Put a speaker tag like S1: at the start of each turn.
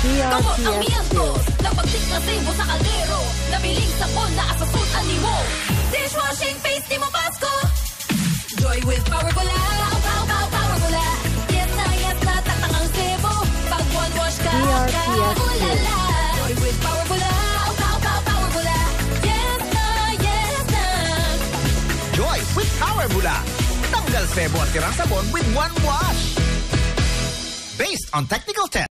S1: Kamot ang miyantos, nagpagtik na sebo sa kaldero, nabiling sabon na asasun animo. Dishwashing face di mo Pasko. Joy with power bula, power bula. Yes na, tatang ang sebo. Pag one wash ka, ulala. Joy with power bula, power bula. Yes na.
S2: Joy with power bula. Tanggal sebo at tirang sabon with one wash. Based on technical test.